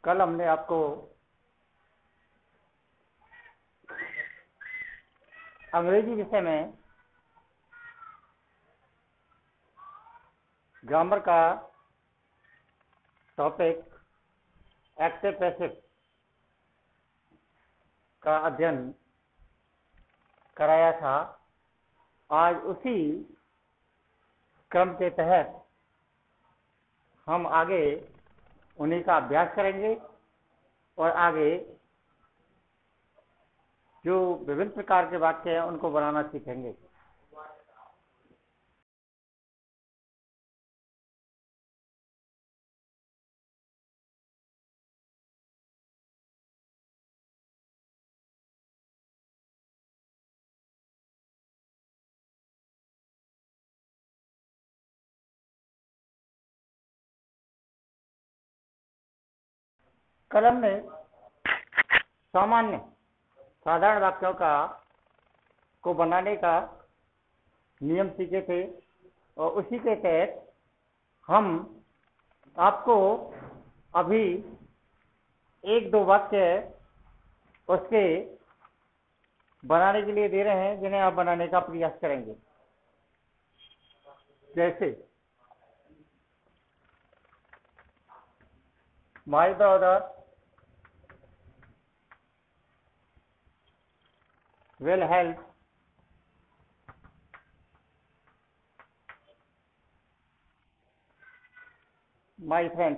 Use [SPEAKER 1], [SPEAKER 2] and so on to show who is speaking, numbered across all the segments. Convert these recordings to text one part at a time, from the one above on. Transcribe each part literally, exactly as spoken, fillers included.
[SPEAKER 1] कल हमने आपको अंग्रेजी विषय में ग्रामर का टॉपिक एक्टिव पैसिव का अध्ययन कराया था। आज उसी क्रम के तहत हम आगे उन्हीं का अभ्यास करेंगे और आगे जो विभिन्न प्रकार के वाक्य हैं उनको बनाना सीखेंगे। कल हमने सामान्य साधारण वाक्यों का को बनाने का नियम सीखे थे और उसी के तहत हम आपको अभी एक दो वाक्य उसके बनाने के लिए दे रहे हैं जिन्हें आप बनाने का प्रयास करेंगे। जैसे my brother will help my friend.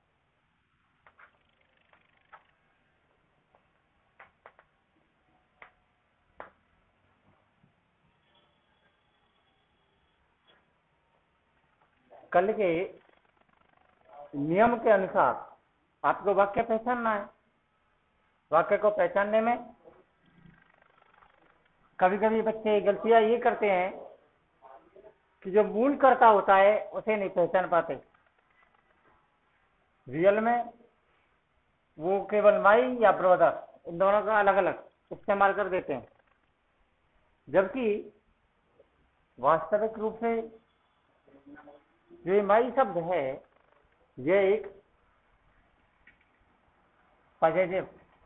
[SPEAKER 1] कल के नियम के अनुसार आपको वाक्य पहचानना है। वाक्य को पहचानने में कभी कभी बच्चे गलतियां ये करते हैं कि जो मूल कर्ता होता है उसे नहीं पहचान पाते। रियल में वो केवल माई या ब्रदर इन दोनों का अलग अलग इस्तेमाल कर देते हैं, जबकि वास्तविक रूप से जो माई शब्द है यह एक पॉजिटिव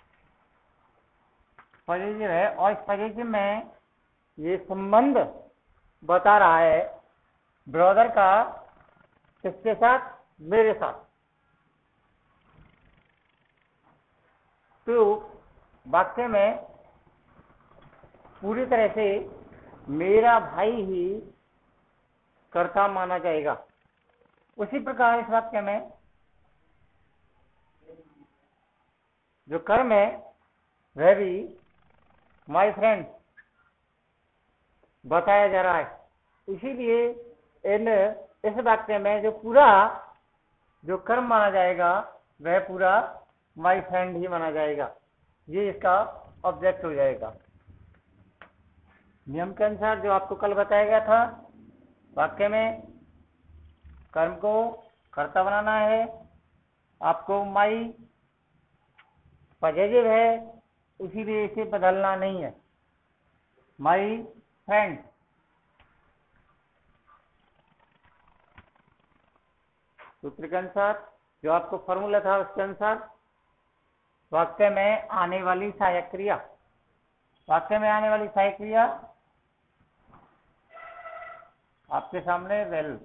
[SPEAKER 1] पॉजिटिव है और इस पॉजिटिव में ये संबंध बता रहा है ब्रदर का किसके साथ, मेरे साथ। तो वाक्य में पूरी तरह से मेरा भाई ही कर्ता माना जाएगा। उसी प्रकार इस वाक्य में जो कर्म है वह भी माय फ्रेंड बताया जा रहा है। इसीलिए इन इस वाक्य में जो पूरा जो कर्म माना जाएगा वह पूरा माय फ्रेंड ही माना जाएगा। ये इसका ऑब्जेक्ट हो जाएगा। नियम के अनुसार जो आपको कल बताया गया था, वाक्य में कर्म को कर्ता बनाना है। आपको माई पॉजिटिव है, इसीलिए इसे बदलना नहीं है। माई फ्रेंड सूत्र के अनुसार जो आपको फॉर्मूला था उसके अनुसार वाक्य में आने वाली सहायक क्रिया वाक्य में आने वाली सहायक क्रिया आपके सामने वेल।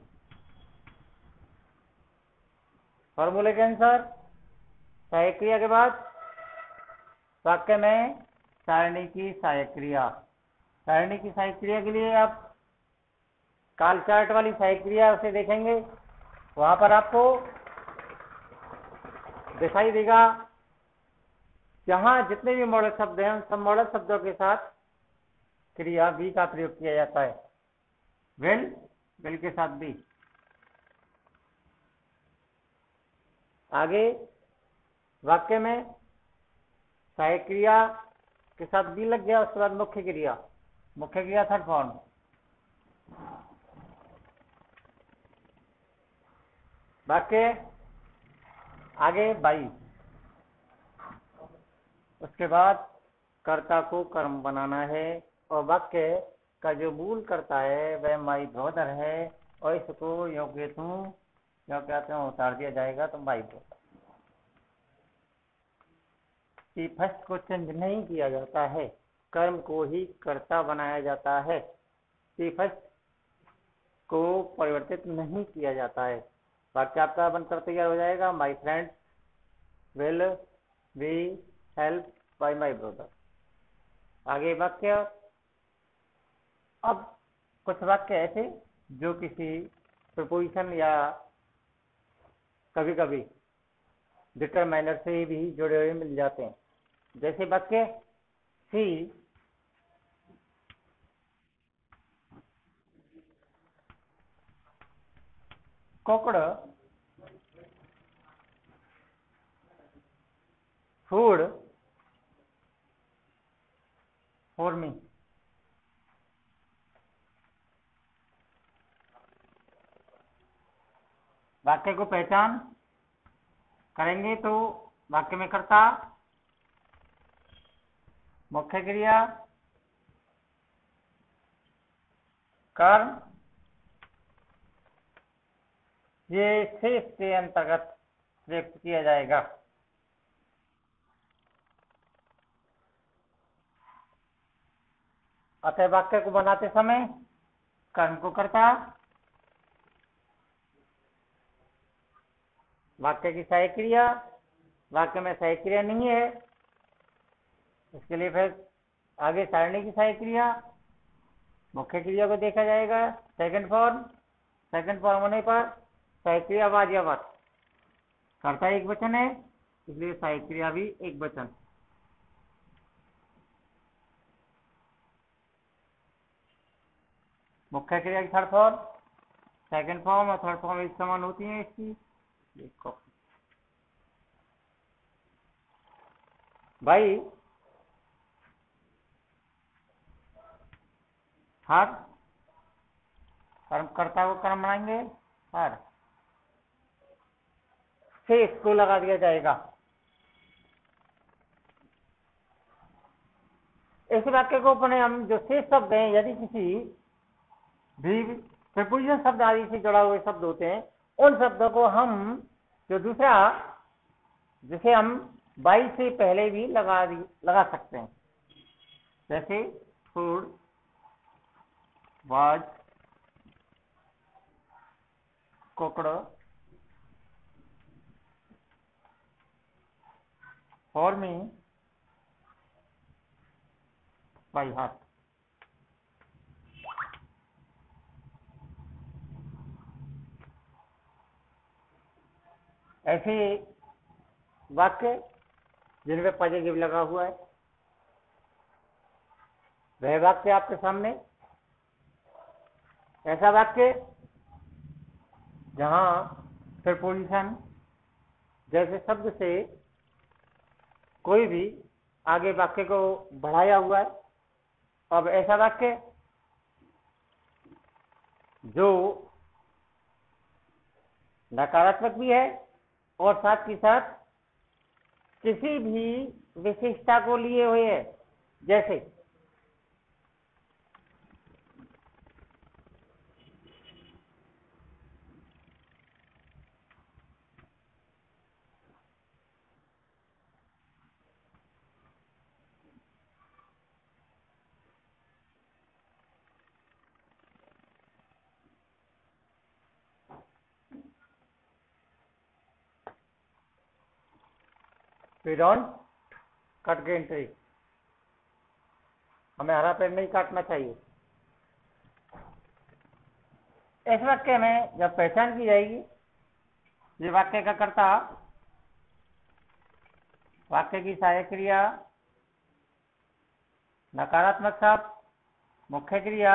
[SPEAKER 1] फॉर्मूले के अनुसार सहायक क्रिया के बाद वाक्य में सारणी की सहायक क्रिया। सारणी की सहायक क्रिया के लिए आप काल चार्ट वाली सहायक क्रिया उसे देखेंगे, वहां पर आपको दिखाई देगा जहां जितने भी मॉडल शब्द हैं उन सब मॉडल शब्दों के साथ क्रिया बी का प्रयोग किया जाता है। विल विल के साथ बी। आगे वाक्य में सहायक क्रिया के साथ बी लग गया, उसके बाद मुख्य क्रिया मुख्य क्रिया थर्ड फॉर्म। वाक्य आगे बाई, उसके बाद कर्ता को कर्म बनाना है और वाक्य का जो मूल कर्ता है वह माई ब्रदर है और इसको योग्य तू क्या कहते हैं उतार दिया जाएगा तो माई ब्रदर। कि फर्स्ट को चेंज नहीं किया जाता है, कर्म को ही कर्ता बनाया जाता है। कि फर्स्ट को परिवर्तित नहीं किया जाता है। वाक्य आपका बनकर तैयार हो जाएगा, my friend will be help by my brother. आगे वाक्य, अब कुछ वाक्य ऐसे जो किसी प्रपोजिशन या कभी कभी डिटरमाइनर से भी जुड़े हुए मिल जाते हैं। जैसे वाक्य she cooked food for me. वाक्य को पहचान करेंगे तो वाक्य में कर्ता, मुख्य क्रिया, कर्म, ये शेष के अंतर्गत व्यक्त किया जाएगा। अतः वाक्य को बनाते समय कर्म को कर्ता, वाक्य की सहायक क्रिया, वाक्य में सहायक क्रिया नहीं है, इसके लिए फिर आगे सारणी की सहायक क्रिया, मुख्य क्रिया को देखा जाएगा। सेकंड फॉर्म, सेकंड फॉर्म होने पर सहायक क्रिया वाज्यवत, कर्ता एक वचन है इसलिए सहायक क्रिया भी एक वचन। मुख्य क्रिया की थर्ड फॉर्म, सेकंड फॉर्म और थर्ड फॉर्म एक समान होती है इसकी। भाई हर, कर्म कर्ता को कर्म बनाएंगे हर, से इसको लगा दिया जाएगा। इस वाक्य को अपने हम जो शेष शब्द हैं, यदि किसी भी प्रीपोजिशन शब्द आदि से जुड़ा हुए शब्द होते हैं, उन शब्दों को हम जो दूसरा जिसे हम बाई से पहले भी लगा लगा सकते हैं। जैसे food was cooked for me by heart. ऐसे वाक्य जिनमें पॉजिटिव लगा हुआ है, वह वाक्य आपके सामने। ऐसा वाक्य जहां प्रीपोजिशन जैसे शब्द से कोई भी आगे वाक्य को बढ़ाया हुआ है। अब ऐसा वाक्य जो नकारात्मक भी है और साथ ही साथ किसी भी विशेषता को लिए हुए है। जैसे we don't cut green tree, हमें हरा पेड़ नहीं काटना चाहिए। इस वाक्य में जब पहचान की जाएगी, ये वाक्य का कर्ता, वाक्य की सहायक क्रिया, नकारात्मक शब्द, मुख्य क्रिया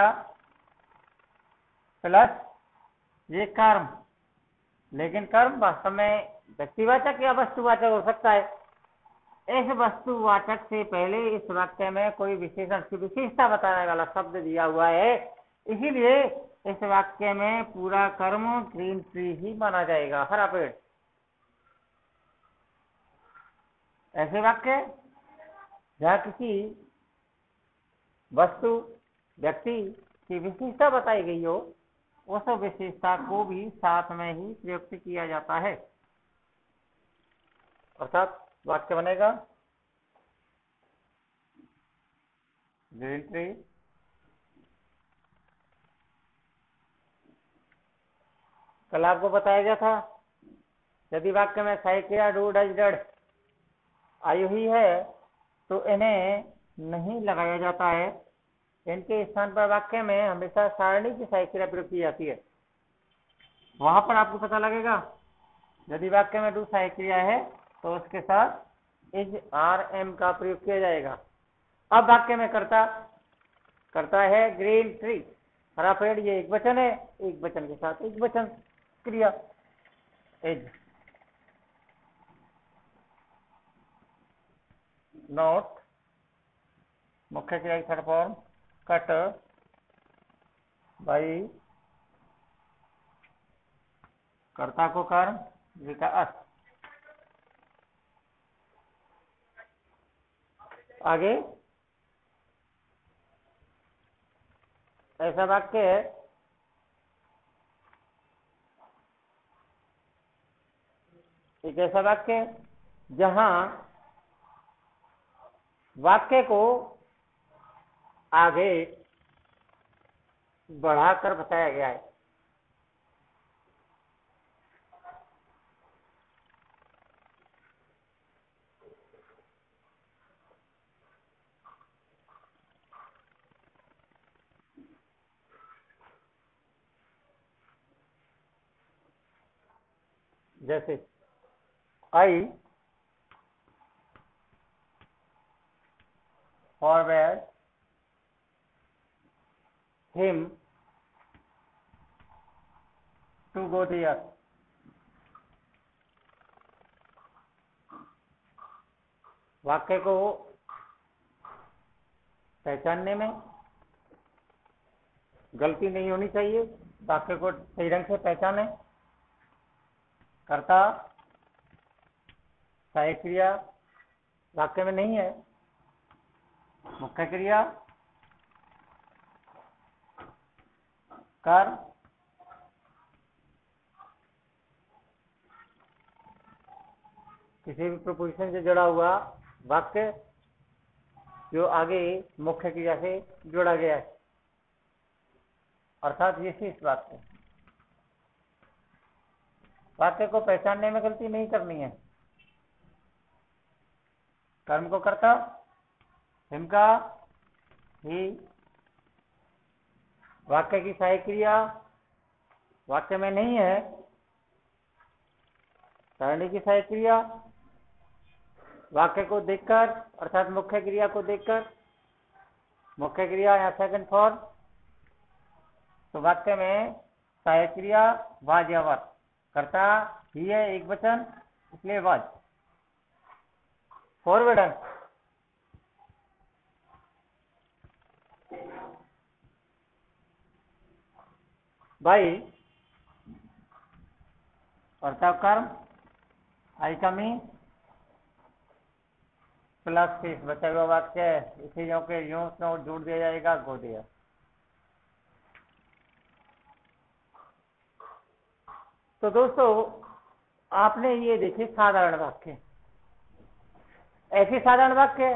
[SPEAKER 1] प्लस ये कर्म। लेकिन कर्म वास्तव में व्यक्तिवाचक या वस्तुवाचक हो सकता है। इस वस्तुवाचक से पहले इस वाक्य में कोई विशेषण की विशेषता बताने वाला शब्द दिया हुआ है, इसीलिए इस वाक्य में पूरा कर्म ग्रीन ट्री ही माना जाएगा, हरा पेड़। ऐसे वाक्य जहाँ किसी वस्तु व्यक्ति की विशेषता बताई गई हो, उस विशेषता को भी साथ में ही प्रयुक्त किया जाता है। अर्थात वाक्य बनेगा ग्रीन ट्री, कल आपको बताया गया था यदि वाक्य में सहायक क्रिया डू डज डड आई हुई है तो इन्हें नहीं लगाया जाता है, इनके स्थान पर वाक्य में हमेशा सारणी की सहायक क्रिया प्रयोग की जाती है। वहां पर आपको पता लगेगा यदि वाक्य में डू सहायक क्रिया है तो उसके साथ इज आर एम का प्रयोग किया जाएगा। अब वाक्य में करता करता है ग्रीन ट्री, हरा पेड़, ये एक वचन है, एक वचन के साथ एक वचन क्रिया इज। नोट मुख्य क्रिया की थर्ड फॉर्म कट बाई कर्ता को कर्म विकास। आगे ऐसा वाक्य है एक ऐसा वाक्य जहां वाक्य को आगे बढ़ाकर बताया गया है। जैसे I forward him to go there. वाक्य को पहचानने में गलती नहीं होनी चाहिए, वाक्य को सही ढंग से पहचाने। कर्ता सहायक क्रिया वाक्य में नहीं है, मुख्य क्रिया कर्म किसी भी प्रपोजिशन से जुड़ा हुआ वाक्य जो आगे मुख्य क्रिया से जोड़ा गया है, अर्थात ये शीर्ष वाक्य। वाक्य को पहचानने में गलती नहीं करनी है। कर्म को करता हिमका ही, वाक्य की सहायक क्रिया वाक्य में नहीं है, सारणी की सहायक क्रिया वाक्य को देखकर अर्थात मुख्य क्रिया को देखकर, मुख्य क्रिया या सेकंड फॉर्म, तो वाक्य में सहायक क्रिया वाज या वर, करता ही है एक वचन इसलिए वाज। फॉरवर्डन भाई कर्ता कर्म आई कमी प्लस शेष बचा हुआ वाक्य इसी जो के यूं से जोड़ दिया जाएगा गो दिया। तो दोस्तों आपने ये देखे साधारण वाक्य, ऐसे साधारण वाक्य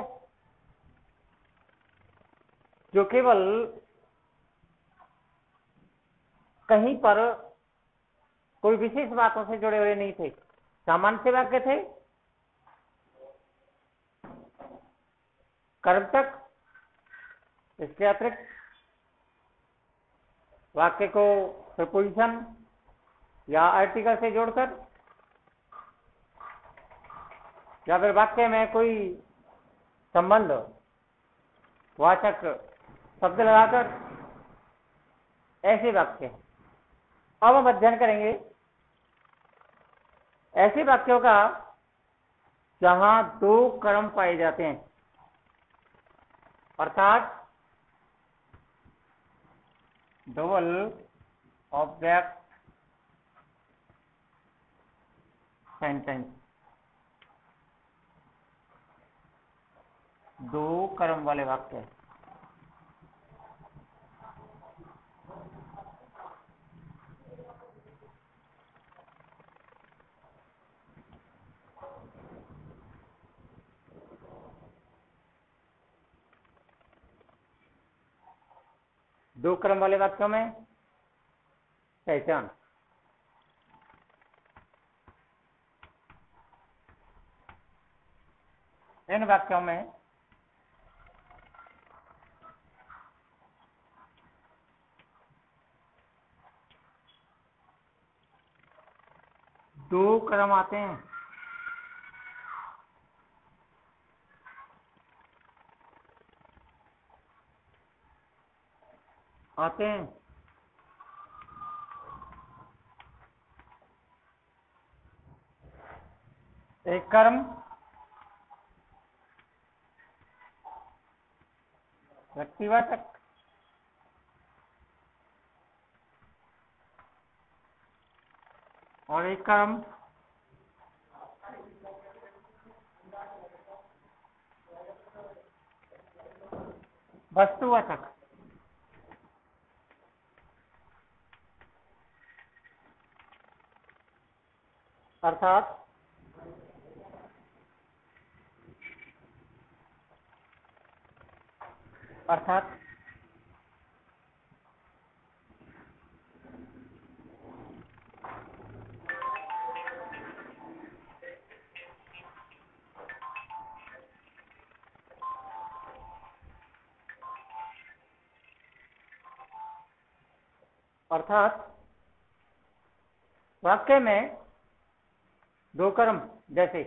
[SPEAKER 1] जो केवल कहीं पर कोई विशेष बातों से जुड़े हुए नहीं थे, सामान्य से वाक्य थे। कर्म तक इसके अतिरिक्त वाक्य को प्रपोजिशन या आर्टिकल से जोड़कर या फिर वाक्य में कोई संबंध वाचक शब्द लगाकर, ऐसे वाक्य। अब हम अध्ययन करेंगे ऐसे वाक्यों का जहां दो कर्म पाए जाते हैं, अर्थात डबल ऑब्जेक्ट सेंटेंस, दो कर्म वाले वाक्य। दो क्रम वाले वाक्यों में पहचान। इन वाक्यों में दो क्रम आते हैं। आते हैं एक कर्म व्यक्तिवाचक, और एक कर्म वस्तुवाचक। अर्थात अर्थात अर्थात वाक्य में दो कर्म, जैसे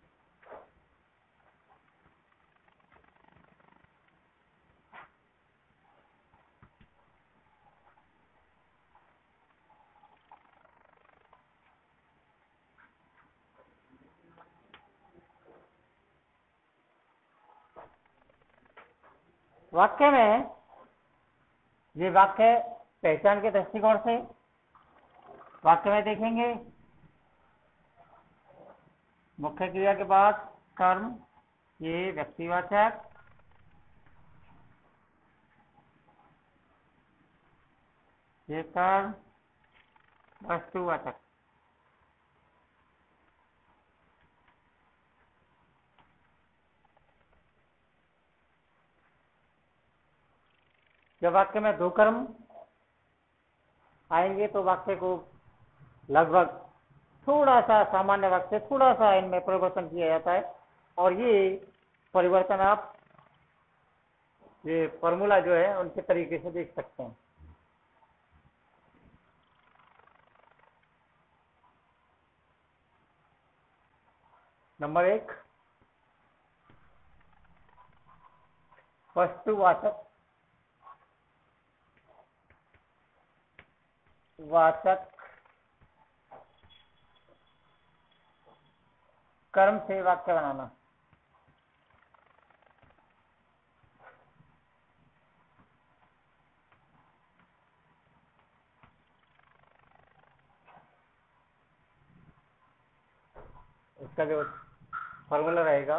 [SPEAKER 1] वाक्य में ये वाक्य पहचान के दृष्टिकोण से वाक्य में देखेंगे मुख्य क्रिया के बाद कर्म, ये व्यक्तिवाचक, ये कर्म वस्तुवाचक। जब वाक्य में दो कर्म आएंगे तो वाक्य को लगभग थोड़ा सा सामान्य वाक्य से थोड़ा सा इनमें परिवर्तन किया जाता है, और ये परिवर्तन आप ये फॉर्मूला जो है उनके तरीके से देख सकते हैं। नंबर एक, वस्तुवाचक वाचक कर्म से वाक्य बनाना। इसका जो फॉर्मूला रहेगा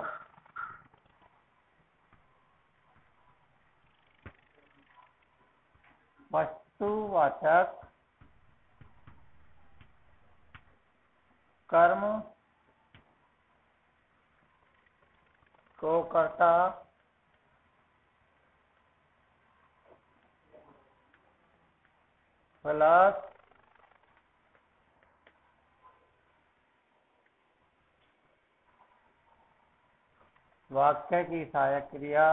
[SPEAKER 1] वस्तुवाचक कर्म को कर्ता प्लस वाक्य की सहायक क्रिया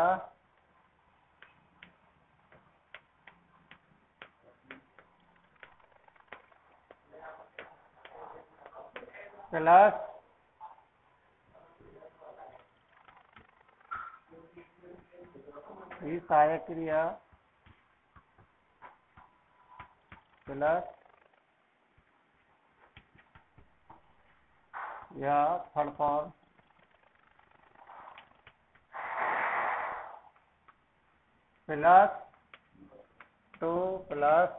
[SPEAKER 1] प्लस सहायक क्रिया प्लस या third form plus to plus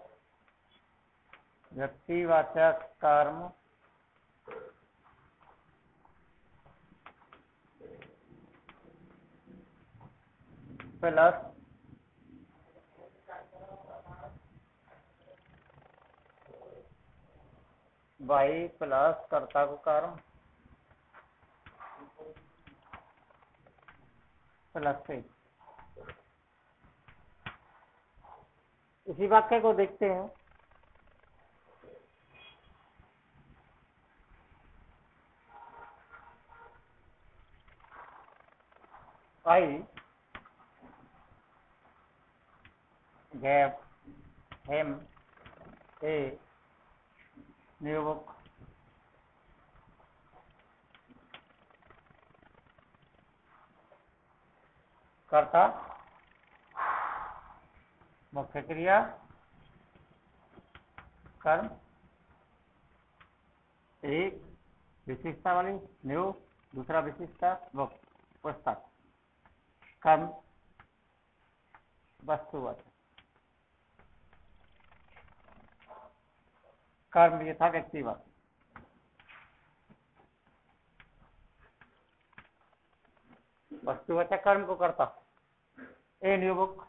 [SPEAKER 1] व्यक्तिवाचक कर्म प्लस वाई प्लस कर्ता को कर्म प्लस से। इसी वाक्य को देखते हैं। I gave him a new book. कर्ता मुख्य क्रिया कर्म एक विशिष्टता वाली न्यू, दूसरा विशिष्टता बुक पुस्तक, कर्म वस्तुवाचक। कर्म ये था व्यक्तिवाचक। वस्तुवाचक कर्म को करता ए न्यू बुक।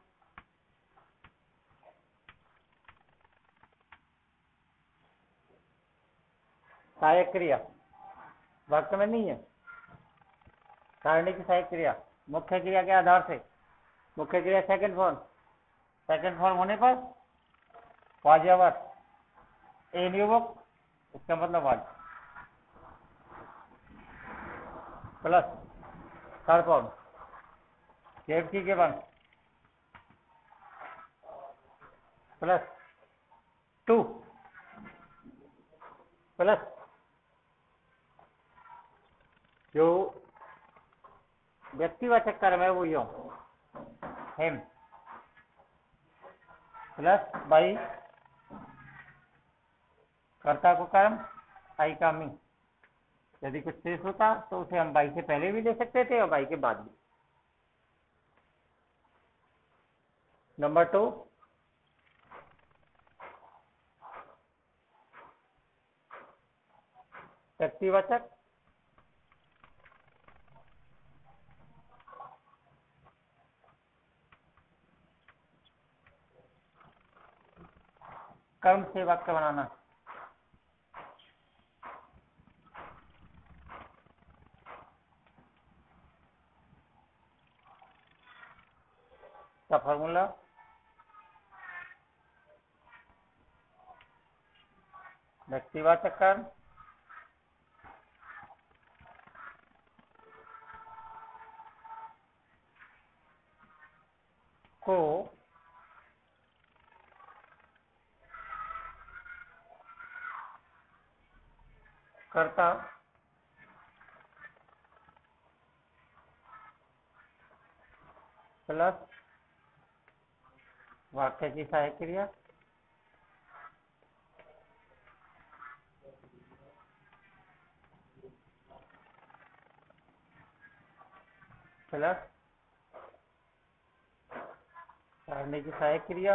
[SPEAKER 1] सहायक क्रिया वाक्य में नहीं है, सारणी की सहायक क्रिया मुख्य क्रिया के आधार से। मुख्य क्रिया सेकंड फॉर्म, सेकंड फॉर्म होने पर वाज्यावर ए न्यू बुक, इसका मतलब वाज प्लस थर्ड फॉर्म केवटी के वन प्लस टू प्लस जो व्यक्तिवाचक कर्म है वो यो हेम प्लस बाई कर्ता को कर्म आई का मी। यदि कुछ शेष होता तो उसे हम बाई से पहले भी ले सकते थे और बाई के बाद भी। नंबर टू व्यक्तिवाचक कर्म से वाक्य बनाना। का फॉर्मूला व्यक्तिवाचक कर्म को कर्ता प्लस वाक्य की सहायक क्रिया प्लस सारणी की सहायक क्रिया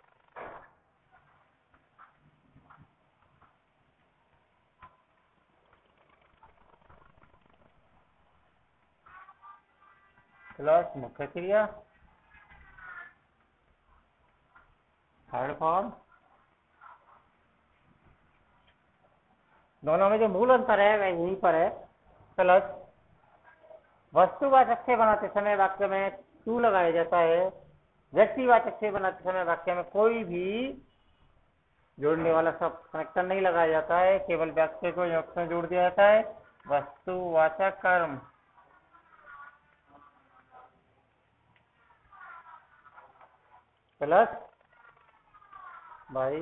[SPEAKER 1] प्लस मुख्य क्रिया थर्ड फॉर्म। दोनों में जो मूल अंतर है वह यहीं पर है। प्लस वस्तुवाचक से बनाते समय वाक्य में टू लगाया जाता है, व्यक्तिवाचक से बनाते समय वाक्य में कोई भी जोड़ने वाला सब कनेक्टर नहीं लगाया जाता है, केवल वाक्य को युक्त में जोड़ दिया जाता है। वस्तुवाचक कर्म प्लस बाई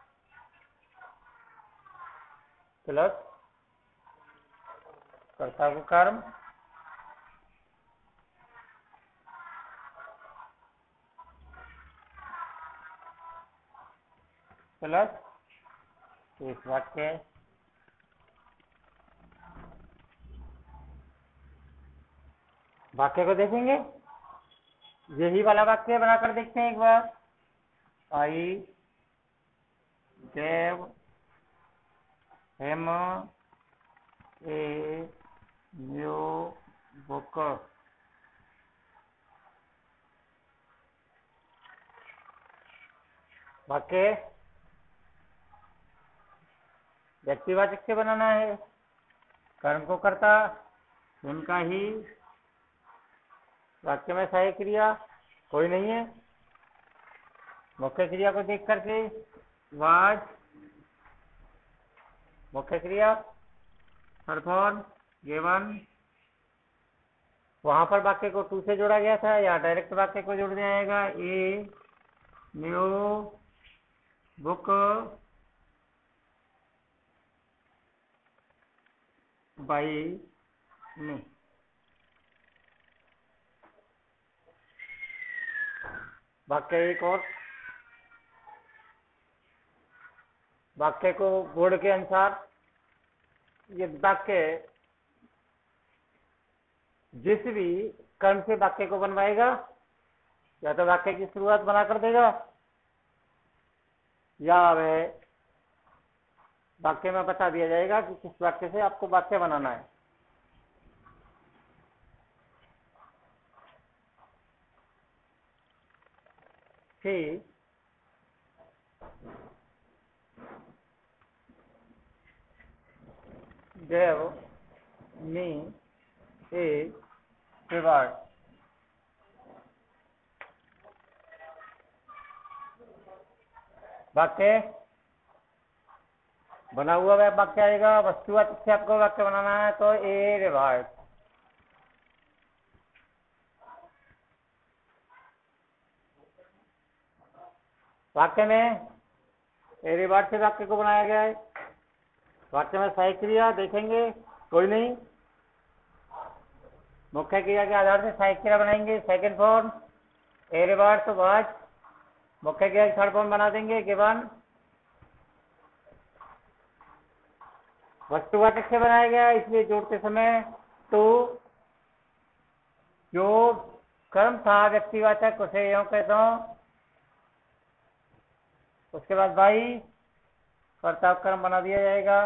[SPEAKER 1] प्लस कर्ता को कर्म प्लस इस वाक्य वाक्य को देखेंगे, यही वाला वाक्य बनाकर देखते हैं एक बार। आई gave him a new book। वाक्य व्यक्तिवाचक से बनाना है, कर्म को करता उनका ही, वाक्य में सहायक क्रिया कोई नहीं है, मुख्य क्रिया को देख करके वाज मुख्य क्रिया परफॉर्म गिवन, वहां पर वाक्य को टू से जोड़ा गया था, या डायरेक्ट वाक्य को जोड़ दिया जाएगा। A new book by me. वाक्य एक और, वाक्य को गुण के अनुसार ये वाक्य जिस भी कर्म से वाक्य को बनवाएगा, या तो वाक्य की शुरुआत बना कर देगा, या वह वाक्य में बता दिया जाएगा कि किस वाक्य से आपको वाक्य बनाना है। फिर gave me a reward। वाक्य बना हुआ वाक्य आएगा, वस्तुवाचक से आपको वाक्य बनाना है तो ए रिवार्ड। वाक्य में ए रिवार्ड से वाक्य को बनाया गया है। वाक्य में सहायक क्रिया देखेंगे कोई नहीं, मुख्य क्रिया के आधार से सहायक क्रिया बनाएंगे। सेकंड फॉर्म ए रिवार्ड तो वाज, मुख्य क्रिया थर्ड फॉर्म बना देंगे गिवन। वस्तुवाचक से बनाया गया इसलिए जोड़ते समय तो जो कर्म था व्यक्तिवाचक उसे यूं कहता हूं, उसके बाद बाई कर्ता कर्म बना दिया जाएगा।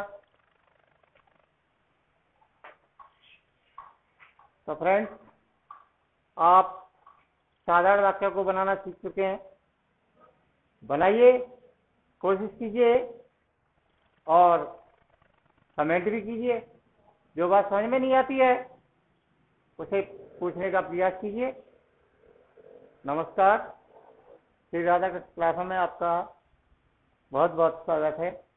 [SPEAKER 1] तो फ्रेंड्स, आप साधारण वाक्यों को बनाना सीख चुके हैं। बनाइए, कोशिश कीजिए और कमेंट भी कीजिए। जो बात समझ में नहीं आती है उसे पूछने का प्रयास कीजिए। नमस्कार, श्री राधा कृष्ण क्लास में आपका बहुत बहुत स्वागत है।